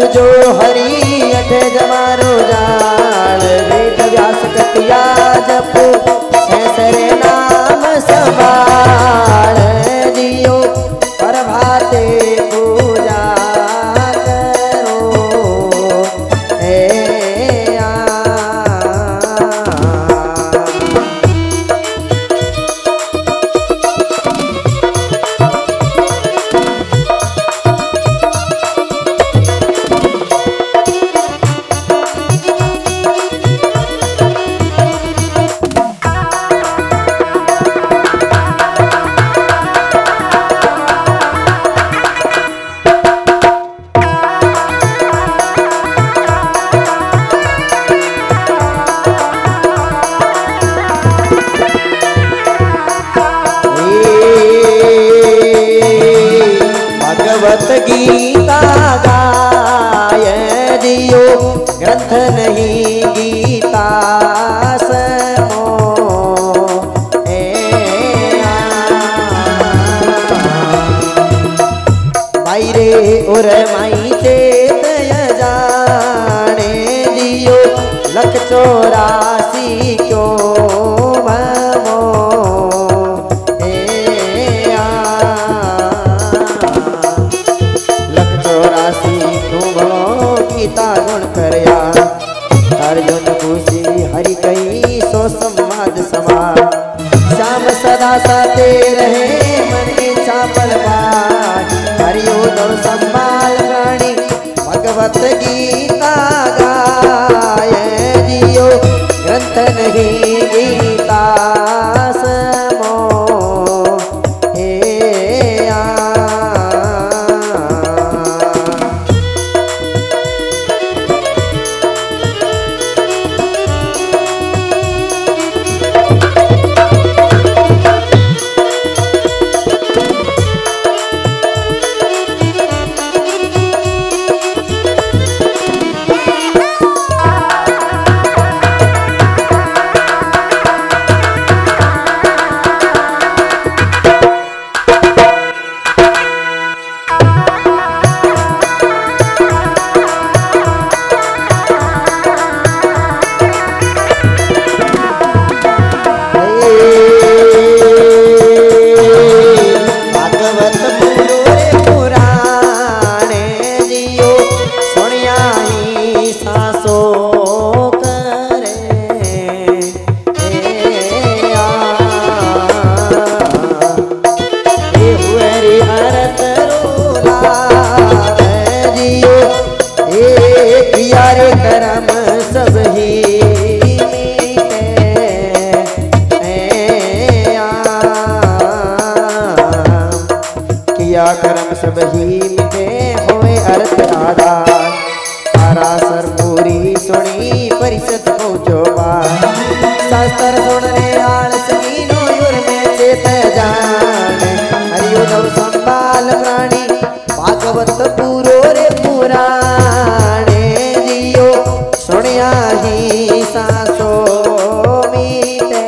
जो हरि अठे जमारो जाल वेद व्यास कटिया जप सैसरे नाम संभाल जियो प्रभाते पूजा करो गीता गाय जियो ग्रंथ नहीं गीता समो बाईरे उर माई चेत जाने जियो लख 84 क्यों ममो गीता गुण करया अर्जुन खुशी हरि कई सो समाज समाज श्याम सदा साथे रहे मन इच्छा पल पार हरियो दो संभाल प्राणी भगवत गीता गाय जियो ग्रंथ नहीं गीता समो कर्म सब ही मिटे होए अर्थ आधार आरासर पूरी सुनी परिषद पहुँचो पार शास्त्र सुनने आलस मीनो युर में चेत जान हरियो दव संभाल प्राणी भागवत पूरो रे पुराणे जियो सुनिया ही सासो मीटे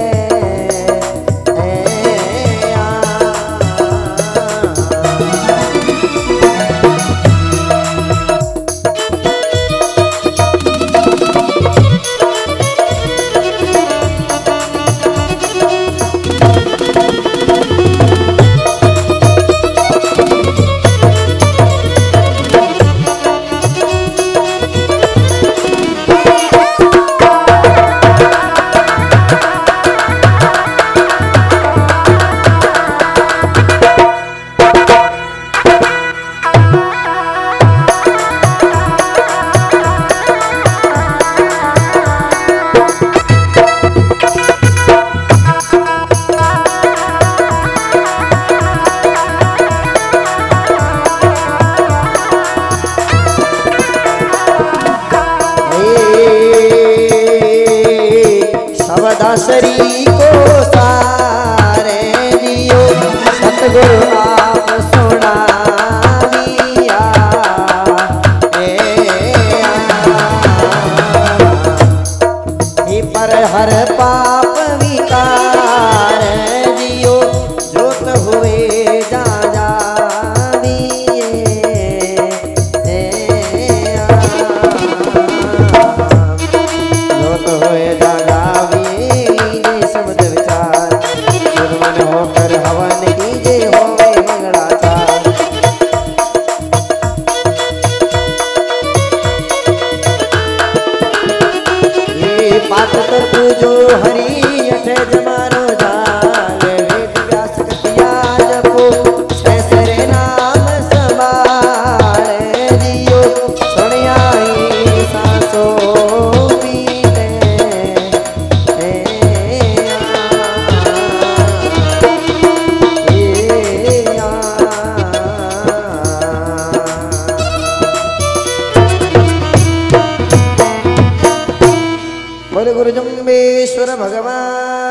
दासरी को सारे जियो सतगुरु आप सुना पर हर पाप विकार जियो जोत हुए जा जा दिए जगदम्बेश्वर भगवान